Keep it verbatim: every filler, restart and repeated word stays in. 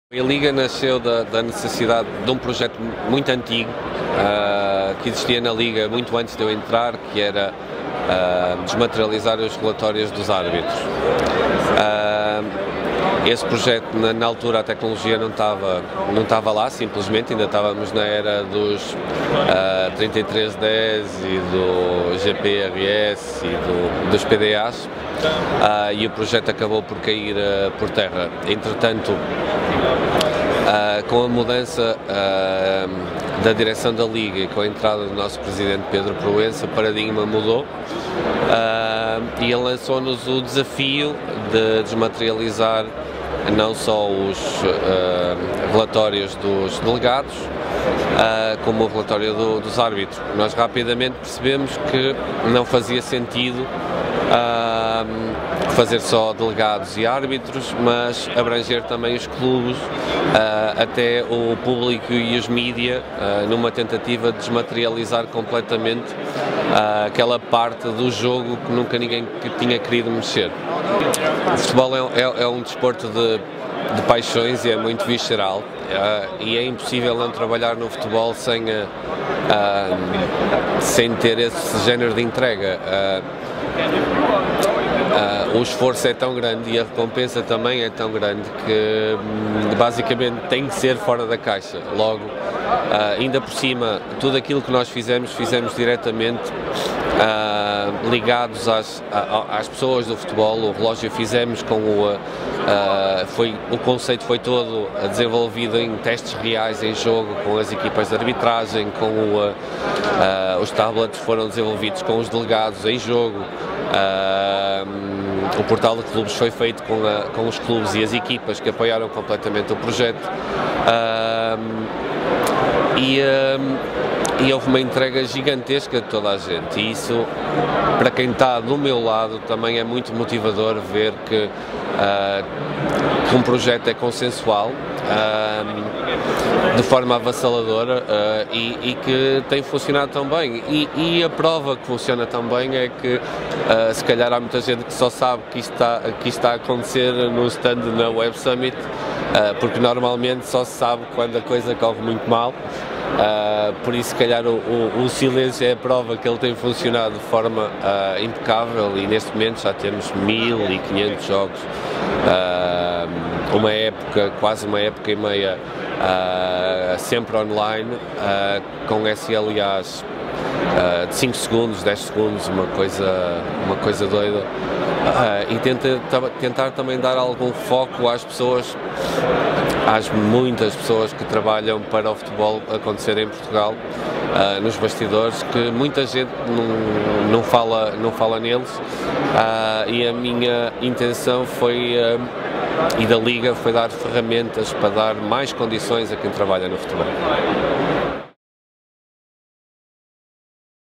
A Liga nasceu da, da necessidade de um projeto muito antigo, uh, que existia na Liga muito antes de eu entrar, que era uh, desmaterializar os relatórios dos árbitros. Uh, esse projeto, na, na altura, a tecnologia não estava não estava lá, simplesmente, ainda estávamos na era dos uh, trinta e três dez e do G P R S e do, dos P D As, uh, e o projeto acabou por cair uh, por terra. Entretanto, Uh, com a mudança uh, da direção da Liga e com a entrada do nosso presidente Pedro Proença, o paradigma mudou uh, e ele lançou-nos o desafio de desmaterializar não só os uh, relatórios dos delegados, uh, como o relatório do, dos árbitros. Nós rapidamente percebemos que não fazia sentido uh, fazer só delegados e árbitros, mas abranger também os clubes, uh, até o público e os mídia, uh, numa tentativa de desmaterializar completamente uh, aquela parte do jogo que nunca ninguém que tinha querido mexer. O futebol é, é, é um desporto de, de paixões e é muito visceral, uh, e é impossível não trabalhar no futebol sem, uh, uh, sem ter esse género de entrega. Uh, Uh, o esforço é tão grande e a recompensa também é tão grande que basicamente tem que ser fora da caixa. Logo, uh, ainda por cima, tudo aquilo que nós fizemos, fizemos diretamente uh, ligados às, a, às pessoas do futebol. O relógio fizemos com o, uh, foi, o conceito foi todo desenvolvido em testes reais em jogo, com as equipas de arbitragem, com o, uh, uh, os tablets foram desenvolvidos com os delegados em jogo. Uh, o portal de clubes foi feito com, a, com os clubes e as equipas que apoiaram completamente o projeto, uh, e, uh, e houve uma entrega gigantesca de toda a gente, e isso, para quem está do meu lado, também é muito motivador ver que, uh, que um projeto é consensual, uh, de forma avassaladora, uh, e, e que tem funcionado tão bem. E, e a prova que funciona tão bem é que, uh, se calhar há muita gente que só sabe que isto está, que isto está a acontecer no stand na Web Summit, uh, porque normalmente só se sabe quando a coisa corre muito mal. Uh, por isso, se calhar, o, o, o silêncio é a prova que ele tem funcionado de forma uh, impecável, e neste momento já temos mil e quinhentos jogos, uh, uma época, quase uma época e meia, uh, sempre online, uh, com S L As uh, de cinco segundos, dez segundos, uma coisa, uma coisa doida, uh, e tenta, tentar também dar algum foco às pessoas, às muitas pessoas que trabalham para o futebol acontecer em Portugal, uh, nos bastidores, que muita gente não, não, fala, não fala neles, uh, e a minha intenção foi, uh, e da Liga, foi dar ferramentas para dar mais condições a quem trabalha no futebol.